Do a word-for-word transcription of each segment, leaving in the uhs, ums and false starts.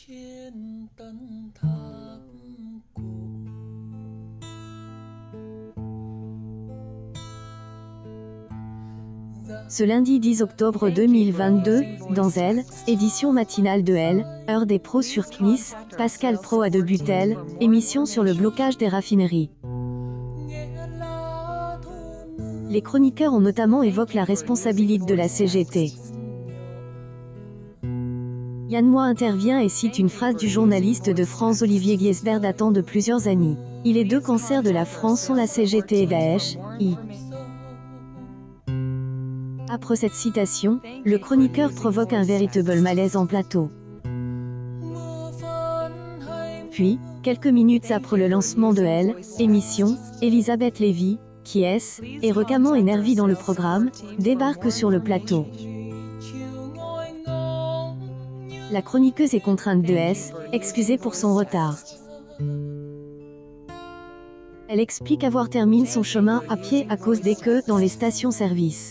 trên tân tháp cổ. Ce lundi dix octobre deux mille vingt-deux, dans Elle, édition matinale de Elle, heure des pros sur C N I S, Pascal Praud à de Butel, émission sur le blocage des raffineries. Les chroniqueurs ont notamment évoqué la responsabilité de la C G T. Yann Moix intervient et cite une phrase du journaliste de France Olivier Giesbert datant de plusieurs années. « Les deux cancers de la France sont la C G T et Daesh, I ». Après cette citation, le chroniqueur provoque un véritable malaise en plateau. Puis, quelques minutes après le lancement de Elle, émission, Elisabeth Lévy, qui est, et recamant énervée dans le programme, débarque sur le plateau. La chroniqueuse est contrainte de S, excusée pour son retard. Elle explique avoir terminé son chemin à pied à cause des queues dans les stations-service.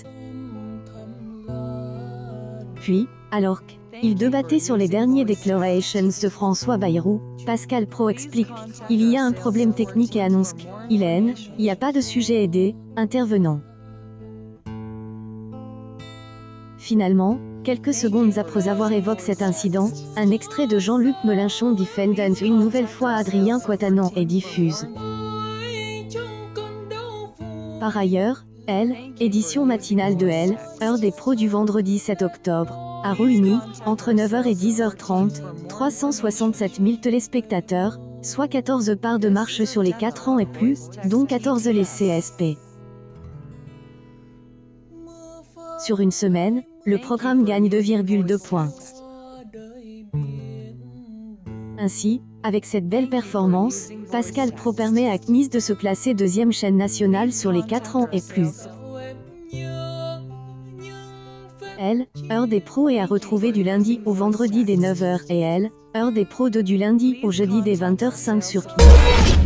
Puis, alors qu'il débattait sur les derniers declarations de François Bayrou, Pascal Praud explique « Il y a un problème technique et annonce qu'il n'y a pas de sujet aidé, intervenant ». Finalement, quelques secondes après avoir évoqué cet incident, un extrait de Jean-Luc Mélenchon défendant une nouvelle fois Adrien Quatennens est diffuse. Par ailleurs, Elle, édition matinale de Elle, heure des pros du vendredi sept octobre, a réuni, entre neuf heures et dix heures trente, trois cent soixante-sept mille téléspectateurs, soit quatorze parts de marche sur les quatre ans et plus, dont quatorze les C S P. Sur une semaine, le programme gagne deux virgule deux points. Ainsi, avec cette belle performance, Pascal Praud permet à C N I S de se classer deuxième chaîne nationale sur les quatre ans et plus. Elle, heure des pros est à retrouver du lundi au vendredi dès neuf heures et Elle, heure des pros de du lundi au jeudi dès vingt heures cinq sur C N I S.